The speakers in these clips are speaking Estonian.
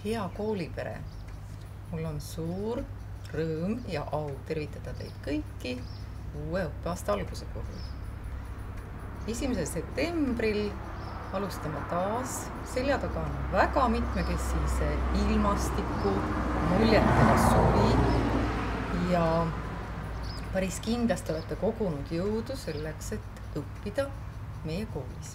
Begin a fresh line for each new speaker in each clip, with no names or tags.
Hea koolipere, mul on suur rõõm ja au tervitada teid kõiki uue õppeaasta alguse puhul. 1. septembril alustame taas, selja taga on väga mitmekesise ilmastiku muljetega suvi ja päris kindlasti olete kogunud jõudu selleks, et õppida meie koolis.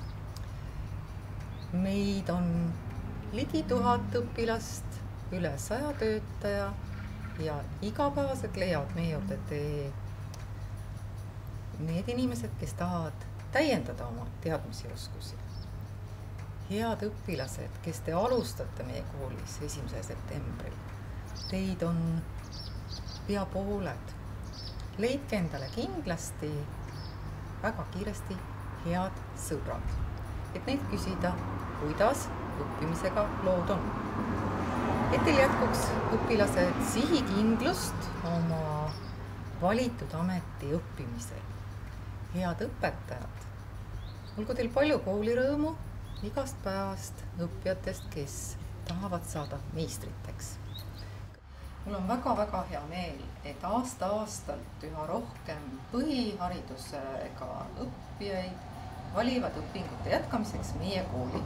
Meid on ligi 1000 õpilast, üle 100 töötaja ja igapäevaselt leiavad meie juurde tee need inimesed, kes tahavad täiendada oma teadmisi ja oskusi. Head õpilased, kes te alustate meie koolis 1. septembril, teid on pea pooled. Leidke endale kindlasti väga kiiresti head sõbrad, et neid küsida, kuidas õppimisega lood on. Et teil jätkuks õpilased sihikindlust oma valitud ameti õppimisel. Head õpetajad, olgu teil palju koolirõõmu igast päevast õppijatest, kes tahavad saada meistriteks. Mul on väga hea meel, et aasta-aastalt üha rohkem põhiharidusega õppijaid valivad õpingute jätkamiseks meie kooli.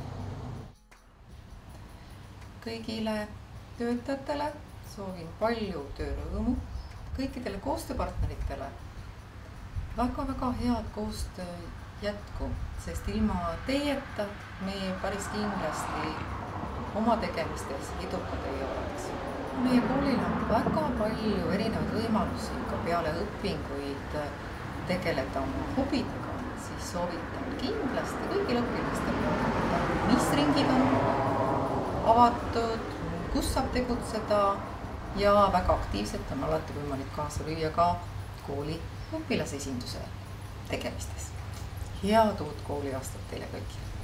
Kõigile töötajatele soovin palju töörõõmu, kõikidele koostööpartneritele väga head koostöö jätku, sest ilma teieta me päris kindlasti oma tegemistes edukad ei oleks. Meie koolil on väga palju erinevaid võimalusi ka peale õpinguid tegeleda oma hobidega, siis soovitan kindlasti kõigil õpilastel vaadata, mis ringid on avatud, kus saab tegutseda ja väga aktiivselt on alati võimalik kaasa lüüa ka kooli õpilasesinduse tegemistes. Head uut kooliaastat teile kõigile!